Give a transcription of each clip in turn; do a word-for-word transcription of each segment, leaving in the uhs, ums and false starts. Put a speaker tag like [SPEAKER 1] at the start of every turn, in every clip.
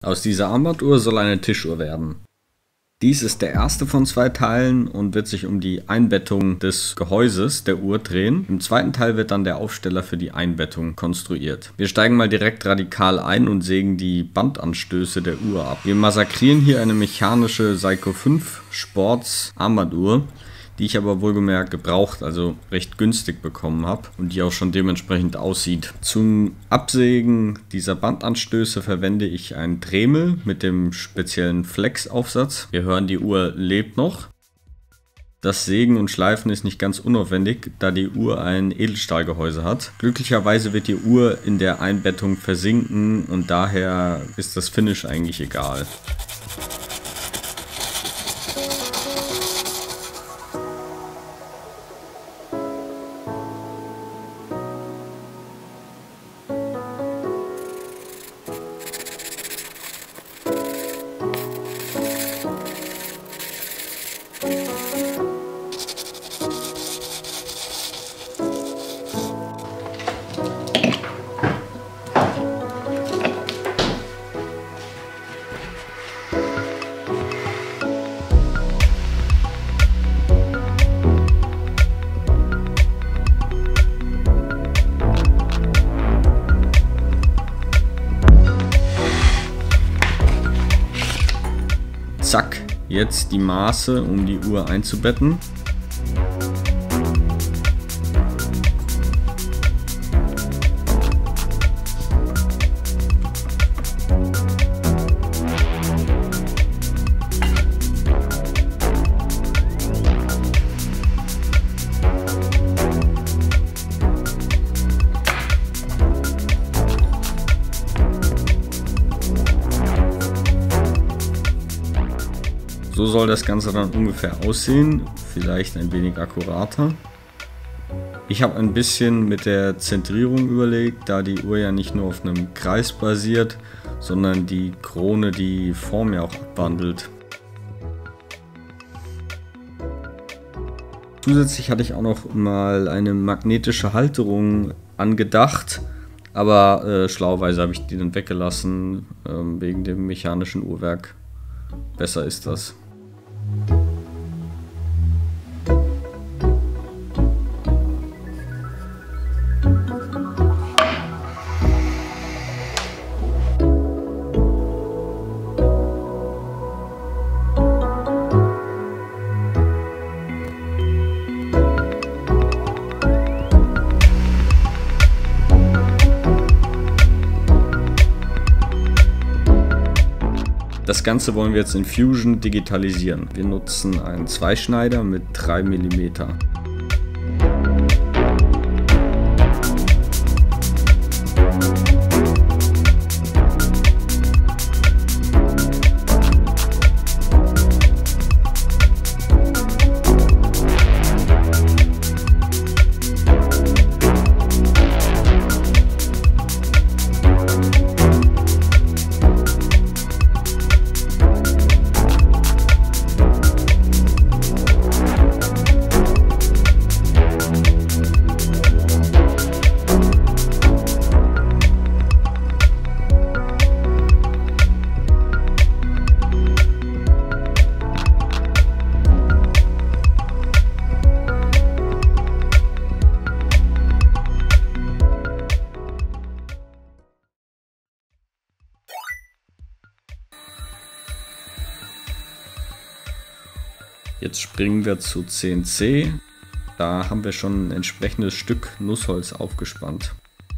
[SPEAKER 1] Aus dieser Armbanduhr soll eine Tischuhr werden. Dies ist der erste von zwei Teilen und wird sich um die Einbettung des Gehäuses der Uhr drehen. Im zweiten Teil wird dann der Aufsteller für die Einbettung konstruiert. Wir steigen mal direkt radikal ein und sägen die Bandanstöße der Uhr ab. Wir massakrieren hier eine mechanische Seiko fünf Sports Armbanduhr, die ich aber wohlgemerkt gebraucht, also recht günstig bekommen habe und die auch schon dementsprechend aussieht. Zum Absägen dieser Bandanstöße verwende ich einen Dremel mit dem speziellen Flex-Aufsatz. Wir hören, die Uhr lebt noch. Das Sägen und Schleifen ist nicht ganz unaufwendig, da die Uhr ein Edelstahlgehäuse hat. Glücklicherweise wird die Uhr in der Einbettung versinken und daher ist das Finish eigentlich egal. Zack, jetzt die Maße, um die Uhr einzubetten. So soll das Ganze dann ungefähr aussehen, vielleicht ein wenig akkurater. Ich habe ein bisschen mit der Zentrierung überlegt, da die Uhr ja nicht nur auf einem Kreis basiert, sondern die Krone die Form ja auch abwandelt. Zusätzlich hatte ich auch noch mal eine magnetische Halterung angedacht, aber äh, schlauerweise habe ich die dann weggelassen, äh, wegen dem mechanischen Uhrwerk. Besser ist das. Das Ganze wollen wir jetzt in Fusion digitalisieren. Wir nutzen einen Zweischneider mit drei Millimeter. Jetzt springen wir zu C N C. Da haben wir schon ein entsprechendes Stück Nussholz aufgespannt.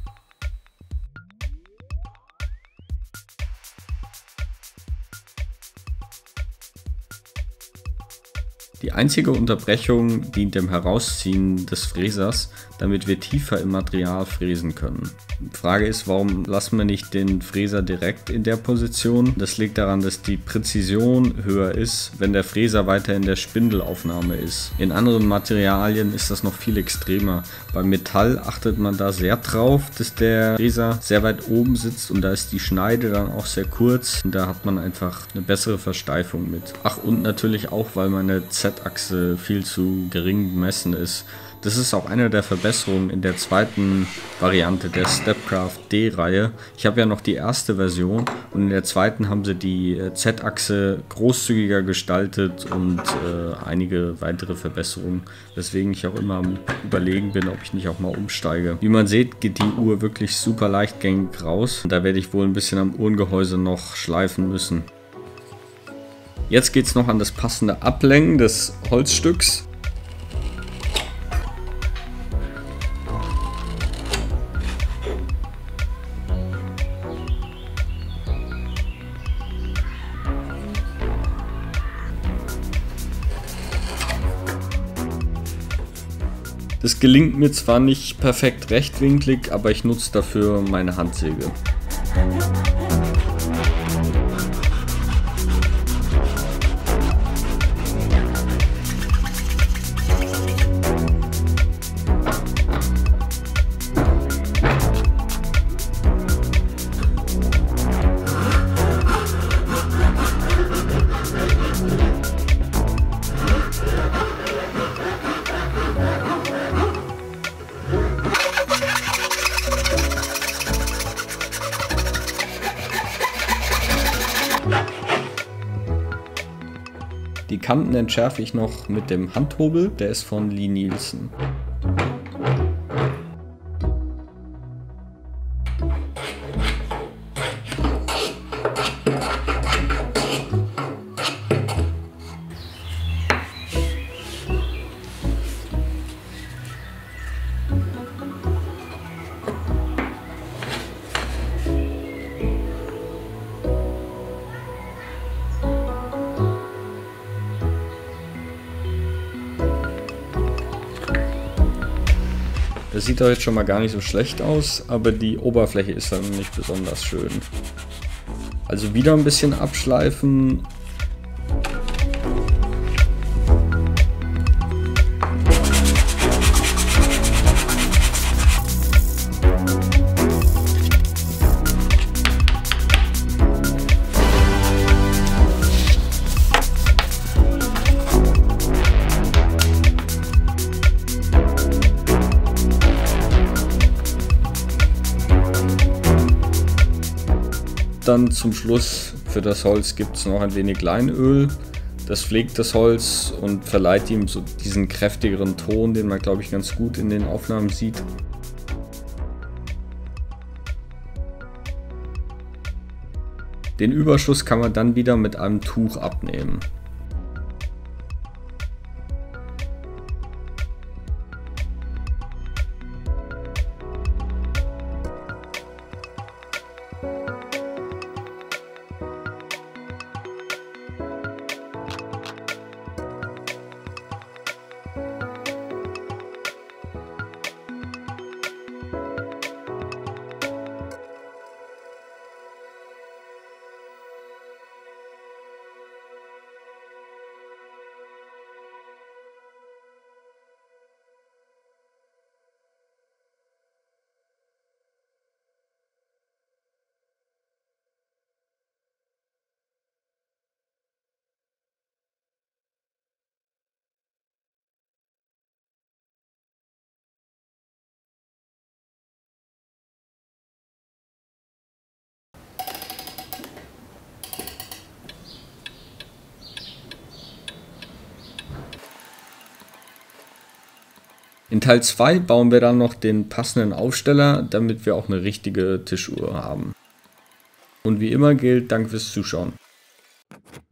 [SPEAKER 1] Die einzige Unterbrechung dient dem Herausziehen des Fräsers, damit wir tiefer im Material fräsen können. Die Frage ist, warum lassen wir nicht den Fräser direkt in der Position? Das liegt daran, dass die Präzision höher ist, wenn der Fräser weiter in der Spindelaufnahme ist. In anderen Materialien ist das noch viel extremer. Beim Metall achtet man da sehr drauf, dass der Fräser sehr weit oben sitzt und da ist die Schneide dann auch sehr kurz und da hat man einfach eine bessere Versteifung mit. Ach, und natürlich auch, weil meine Z-Achse viel zu gering bemessen ist. Das ist auch eine der Verbesserungen in der zweiten Variante der Stepcraft D-Reihe. Ich habe ja noch die erste Version und in der zweiten haben sie die Z-Achse großzügiger gestaltet und äh, einige weitere Verbesserungen, weswegen ich auch immer am Überlegen bin, ob ich nicht auch mal umsteige. Wie man sieht, geht die Uhr wirklich super leichtgängig raus. Da werde ich wohl ein bisschen am Uhrengehäuse noch schleifen müssen. Jetzt geht es noch an das passende Ablenken des Holzstücks. Das gelingt mir zwar nicht perfekt rechtwinklig, aber ich nutze dafür meine Handsäge. Die Kanten entschärfe ich noch mit dem Handhobel, der ist von Lie-Nielsen. Das sieht doch jetzt schon mal gar nicht so schlecht aus, aber die Oberfläche ist dann nicht besonders schön. Also wieder ein bisschen abschleifen. Dann zum Schluss für das Holz gibt es noch ein wenig Leinöl. Das pflegt das Holz und verleiht ihm so diesen kräftigeren Ton, den man, glaube ich, ganz gut in den Aufnahmen sieht. Den Überschuss kann man dann wieder mit einem Tuch abnehmen. In Teil zwei bauen wir dann noch den passenden Aufsteller, damit wir auch eine richtige Tischuhr haben. Und wie immer gilt, danke fürs Zuschauen.